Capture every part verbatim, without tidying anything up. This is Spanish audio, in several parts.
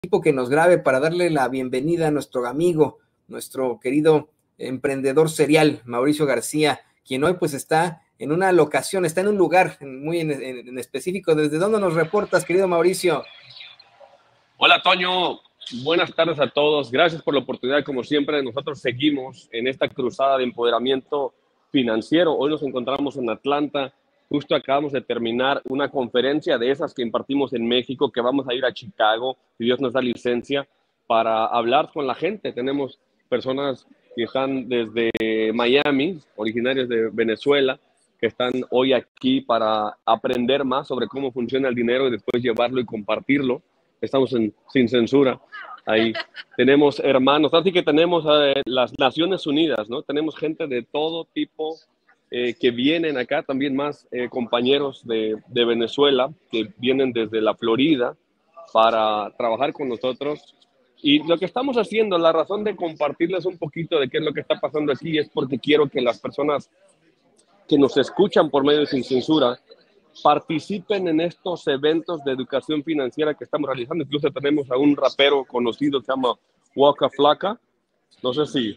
equipo que nos grabe para darle la bienvenida a nuestro amigo, nuestro querido emprendedor serial, Mauricio García, quien hoy pues está en una locación, está en un lugar muy en, en, en específico. ¿Desde dónde nos reportas, querido Mauricio? Hola, Toño. Buenas tardes a todos. Gracias por la oportunidad. Como siempre, nosotros seguimos en esta cruzada de empoderamiento financiero. Hoy nos encontramos en Atlanta. Justo acabamos de terminar una conferencia de esas que impartimos en México, que vamos a ir a Chicago, si Dios nos da licencia, para hablar con la gente. Tenemos personas que están desde Miami, originarios de Venezuela, que están hoy aquí para aprender más sobre cómo funciona el dinero y después llevarlo y compartirlo. Estamos en, sin censura. Ahí tenemos hermanos, así que tenemos eh, las Naciones Unidas, ¿no? Tenemos gente de todo tipo eh, que vienen acá, también más eh, compañeros de, de Venezuela que vienen desde la Florida para trabajar con nosotros. Y lo que estamos haciendo, la razón de compartirles un poquito de qué es lo que está pasando aquí es porque quiero que las personas que nos escuchan por medio de Sin Censura participen en estos eventos de educación financiera que estamos realizando. Incluso tenemos a un rapero conocido que se llama Waka Flocka. No sé si...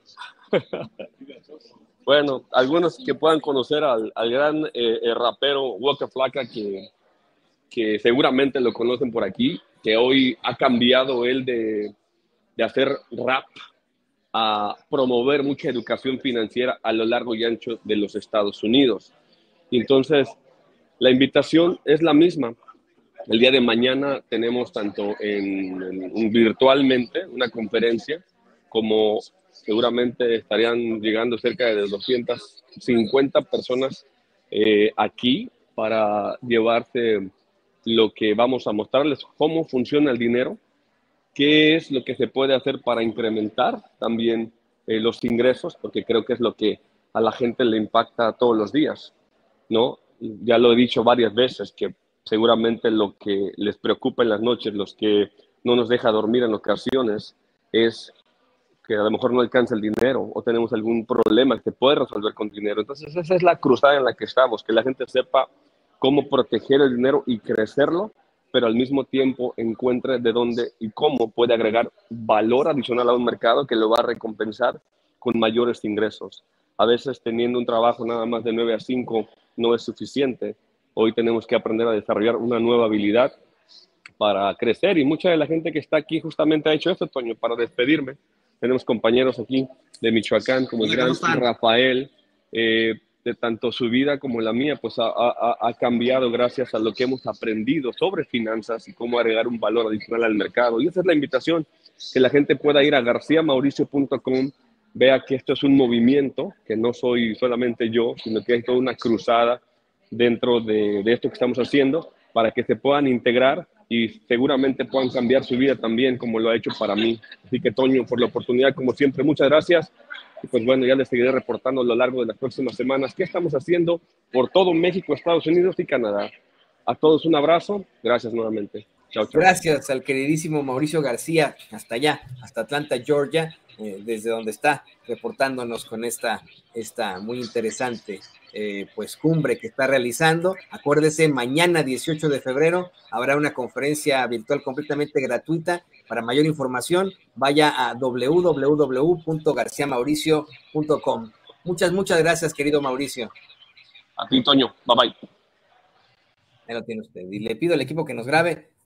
bueno, algunos que puedan conocer al, al gran eh, el rapero Waka Flocka, que, que seguramente lo conocen por aquí, que hoy ha cambiado él de, de hacer rap a promover mucha educación financiera a lo largo y ancho de los Estados Unidos. Y entonces, la invitación es la misma. El día de mañana tenemos tanto en, en, virtualmente una conferencia, como seguramente estarían llegando cerca de doscientas cincuenta personas eh, aquí para llevarse lo que vamos a mostrarles, cómo funciona el dinero, qué es lo que se puede hacer para incrementar también eh, los ingresos, porque creo que es lo que a la gente le impacta todos los días, ¿no? Ya lo he dicho varias veces, que seguramente lo que les preocupa en las noches, los que no nos deja dormir en ocasiones, es que a lo mejor no alcanza el dinero o tenemos algún problema que se puede resolver con dinero. Entonces esa es la cruzada en la que estamos, que la gente sepa cómo proteger el dinero y crecerlo, pero al mismo tiempo encuentre de dónde y cómo puede agregar valor adicional a un mercado que lo va a recompensar con mayores ingresos. A veces teniendo un trabajo nada más de nueve a cinco no es suficiente. Hoy tenemos que aprender a desarrollar una nueva habilidad para crecer, y mucha de la gente que está aquí justamente ha hecho esto, Toño. Para despedirme, tenemos compañeros aquí de Michoacán como el gran Rafael, eh, de tanto su vida como la mía, pues ha, ha, ha cambiado gracias a lo que hemos aprendido sobre finanzas y cómo agregar un valor adicional al mercado. Y esa es la invitación, que la gente pueda ir a garcía mauricio punto com, vea que esto es un movimiento, que no soy solamente yo, sino que hay toda una cruzada dentro de, de esto que estamos haciendo, para que se puedan integrar y seguramente puedan cambiar su vida también, como lo ha hecho para mí. Así que, Toño, por la oportunidad, como siempre, muchas gracias. Y pues bueno, ya les seguiré reportando a lo largo de las próximas semanas qué estamos haciendo por todo México, Estados Unidos y Canadá. A todos un abrazo. Gracias nuevamente. Chao, chao. Gracias al queridísimo Mauricio García, hasta allá, hasta Atlanta, Georgia, eh, desde donde está reportándonos con esta, esta muy interesante eh, pues cumbre que está realizando. Acuérdese, mañana dieciocho de febrero habrá una conferencia virtual completamente gratuita. Para mayor información, vaya a doble u doble u doble u punto garcía mauricio punto com. Muchas, muchas gracias, querido Mauricio. A ti, Toño. Bye, bye. Ahí lo tiene usted. Y le pido al equipo que nos grabe